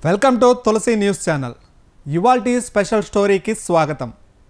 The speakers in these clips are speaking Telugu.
Welcome to Tulasi news channel. ఇవాల్టి స్పెషల్ స్టోరీకి స్వాగతం.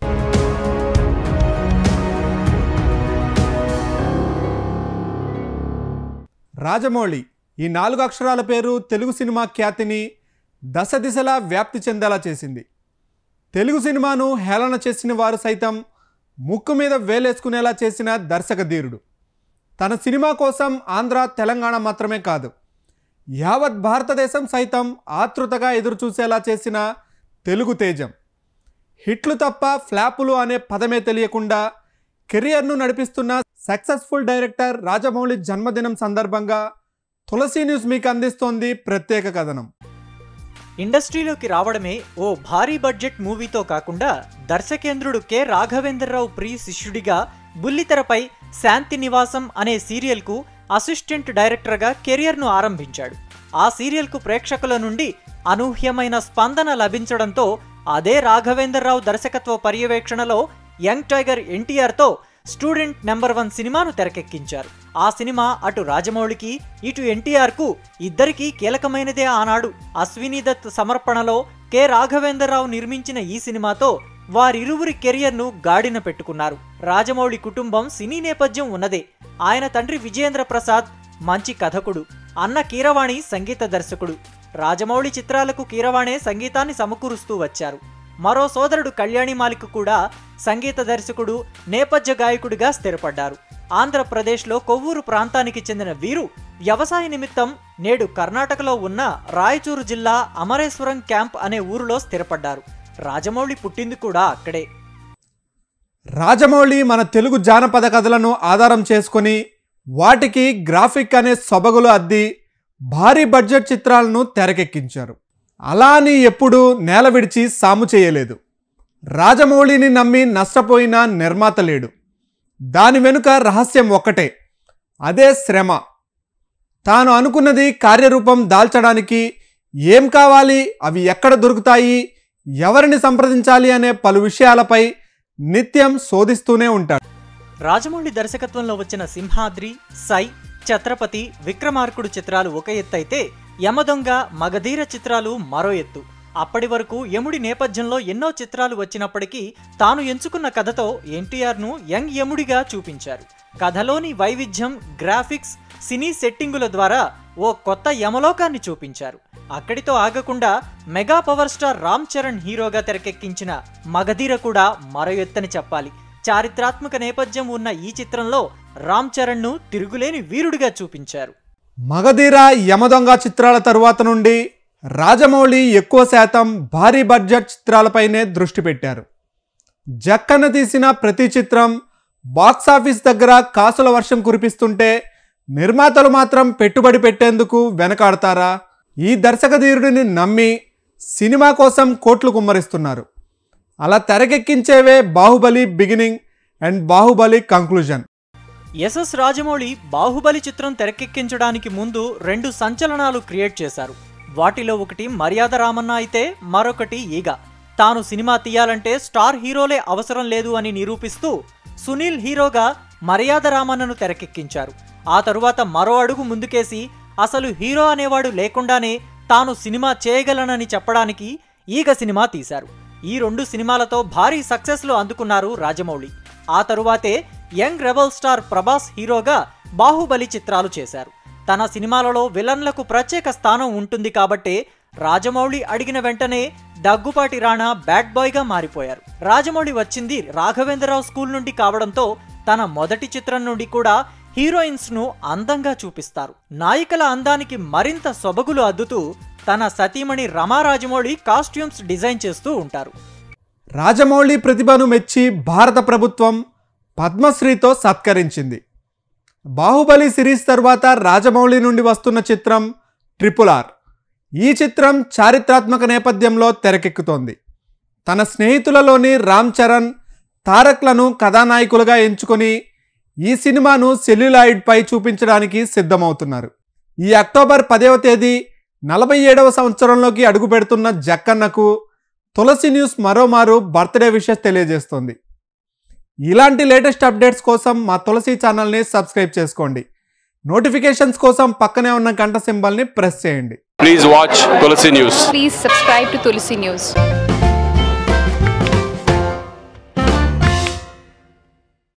రాజమౌళి ఈ 4 అక్షరాల పేరు తెలుగు సినిమా ఖ్యాతిని దశ దిశలా వ్యాప్తి చెందేలా చేసింది. తెలుగు సినిమాను హేళన చేసిన వారు సైతం ముక్కు మీద వేలేసుకునేలా చేసిన దర్శక ధీరుడు. తన సినిమా కోసం ఆంధ్ర, తెలంగాణ మాత్రమే కాదు, యావత్ భారతదేశం సైతం ఆతృతగా ఎదురుచూసేలా చేసిన తెలుగు తేజం. హిట్లు తప్ప ఫ్లాపులు అనే పదమే తెలియకుండా కెరియర్ను నడిపిస్తున్న సక్సెస్ఫుల్ డైరెక్టర్ రాజమౌళి జన్మదినం సందర్భంగా తులసి న్యూస్ మీకు అందిస్తోంది ప్రత్యేక కథనం. ఇండస్ట్రీలోకి రావడమే ఓ భారీ బడ్జెట్ మూవీతో కాకుండా దర్శకేంద్రుడు కె రాఘవేంద్రరావు ప్రియ శిష్యుడిగా బుల్లితెరపై శాంతి నివాసం అనే సీరియల్కు అసిస్టెంట్ డైరెక్టర్గా కెరియర్ను ఆరంభించాడు. ఆ సీరియల్కు ప్రేక్షకుల నుండి అనూహ్యమైన స్పందన లభించడంతో అదే రాఘవేంద్రరావు దర్శకత్వ పర్యవేక్షణలో యంగ్ టైగర్ ఎన్టీఆర్తో స్టూడెంట్ నెంబర్ 1 సినిమాను తెరకెక్కించారు. ఆ సినిమా అటు రాజమౌళికి ఇటు ఎన్టీఆర్కు ఇద్దరికీ కీలకమైనదే. ఆనాడు అశ్విని దత్ సమర్పణలో కె రాఘవేంద్రరావు నిర్మించిన ఈ సినిమాతో వారిరువురి కెరియర్ను గాడిన పెట్టుకున్నారు. రాజమౌళి కుటుంబం సినీ నేపథ్యం ఉన్నదే. ఆయన తండ్రి విజయేంద్ర ప్రసాద్ మంచి కథకుడు, అన్న కీరవాణి సంగీత దర్శకుడు. రాజమౌళి చిత్రాలకు కీరవాణే సంగీతాన్ని సమకూరుస్తూ వచ్చారు. మరో సోదరుడు కళ్యాణి మాలిక్ కూడా సంగీత దర్శకుడు, నేపథ్య గాయకుడిగా స్థిరపడ్డారు. ఆంధ్రప్రదేశ్లో కొవ్వూరు ప్రాంతానికి చెందిన వీరు వ్యవసాయ నిమిత్తం నేడు కర్ణాటకలో ఉన్న రాయచూరు జిల్లా అమరేశ్వరం క్యాంప్ అనే ఊరిలో స్థిరపడ్డారు. రాజమౌళి పుట్టింది కూడా అక్కడే. రాజమౌళి మన తెలుగు జానపద కథలను ఆధారం చేసుకొని వాటికి గ్రాఫిక్ అనే సొబగులు అద్ది భారీ బడ్జెట్ చిత్రాలను తెరకెక్కించారు. అలా అని ఎప్పుడూ నేల విడిచి సాము చేయలేదు. రాజమౌళిని నమ్మి నష్టపోయిన నిర్మాత లేడు. దాని వెనుక రహస్యం ఒక్కటే, అదే శ్రమ. తాను అనుకున్నది కార్యరూపం దాల్చడానికి ఏం కావాలి, అవి ఎక్కడ దొరుకుతాయి, ఎవరిని సంప్రదించాలి అనే పలు విషయాలపై నిత్యం శోధిస్తూనే ఉంటాడు. రాజమౌళి దర్శకత్వంలో వచ్చిన సింహాద్రి, సై, ఛత్రపతి, విక్రమార్కుడు చిత్రాలు ఒక ఎత్తైతే యమదొంగ, మగధీర చిత్రాలు మరో ఎత్తు. అప్పటి వరకు యముడి నేపథ్యంలో ఎన్నో చిత్రాలు వచ్చినప్పటికీ తాను ఎంచుకున్న కథతో ఎన్టీఆర్ను యంగ్ యముడిగా చూపించారు. కథలోని వైవిధ్యం, గ్రాఫిక్స్, సినీ సెట్టింగుల ద్వారా ఓ కొత్త యమలోకాన్ని చూపించారు. అక్కడితో ఆగకుండా mega power star Ram Charan హీరోగా తెరకెక్కించిన మగధీర కూడా మరో ఎత్తని చెప్పాలి. చారిత్రాత్మక నేపథ్యం ఉన్న ఈ చిత్రంలో రామ్ చరణ్ను తిరుగులేని వీరుడిగా చూపించారు. మగధీర, యమదొంగ చిత్రాల తరువాత నుండి రాజమౌళి ఎక్కువ శాతం భారీ బడ్జెట్ చిత్రాలపైనే దృష్టి పెట్టారు. జక్కన్న తీసిన ప్రతి చిత్రం బాక్సాఫీస్ దగ్గర కాసుల వర్షం కురిపిస్తుంటే నిర్మాతలు మాత్రం పెట్టుబడి పెట్టేందుకు వెనకాడతారా? ఈ దర్శకధీరుడిని నమ్మి సినిమా కోసం కోట్లు కుమ్మరిస్తున్నారు. అలా తెరకెక్కించేవే Baahubali beginning and Baahubali conclusion. SS Rajamouli Baahubali చిత్రం తెరకెక్కించడానికి ముందు 2 సంచలనాలు క్రియేట్ చేశారు. వాటిలో ఒకటి మర్యాద రామన్న అయితే మరొకటి ఈగ. తాను సినిమా తీయాలంటే స్టార్ హీరోలే అవసరం లేదు అని నిరూపిస్తూ సునీల్ హీరోగా మర్యాద రామన్నను తెరకెక్కించారు. ఆ తరువాత మరో అడుగు ముందుకేసి అసలు హీరో అనేవాడు లేకుండానే తాను సినిమా చేయగలనని చెప్పడానికి ఈగ సినిమా తీశారు. ఈ 2 సినిమాలతో భారీ సక్సెస్లు అందుకున్నారు రాజమౌళి. ఆ తరువాతే యంగ్ రెబల్ స్టార్ ప్రభాస్ హీరోగా బాహుబలి చిత్రాలు చేశారు. తన సినిమాలలో విలన్లకు ప్రత్యేక స్థానం ఉంటుంది కాబట్టే రాజమౌళి అడిగిన వెంటనే దగ్గుపాటి రాణా బ్యాడ్ బాయ్గా మారిపోయారు. రాజమౌళి వచ్చింది రాఘవేంద్రరావు స్కూల్ నుండి కావడంతో తన మొదటి చిత్రం నుండి కూడా హీరోయిన్స్ను అందంగా చూపిస్తారు. నాయికల అందానికి మరింత సొబగులు అద్దుతూ తన సతీమణి రమా రాజమౌళి కాస్ట్యూమ్స్ డిజైన్ చేస్తూ ఉంటారు. రాజమౌళి ప్రతిభను మెచ్చి భారత ప్రభుత్వం పద్మశ్రీతో సత్కరించింది. బాహుబలి సిరీస్ తర్వాత రాజమౌళి నుండి వస్తున్న చిత్రం RRR. ఈ చిత్రం చారిత్రాత్మక నేపథ్యంలో తెరకెక్కుతోంది. తన స్నేహితులలోని రామ్ చరణ్, తారక్లను కథానాయకులుగా ఎంచుకొని ఈ సినిమాను సెల్యులాయిడ్పై చూపించడానికి సిద్ధమవుతున్నారు. ఈ అక్టోబర్ 10వ తేదీ 47వ సంవత్సరంలోకి అడుగు పెడుతున్న జక్కన్నకు తులసి న్యూస్ మరోమారు బర్త్డే విషెస్ తెలియజేస్తోంది. ఇలాంటి లేటెస్ట్ అప్డేట్స్ కోసం మా తులసి ఛానల్ని సబ్స్క్రైబ్ చేసుకోండి. నోటిఫికేషన్స్ కోసం పక్కనే ఉన్న గంట సింబల్ని ప్రెస్ చేయండి. Please watch Tulsi News. Please subscribe to Tulsi News.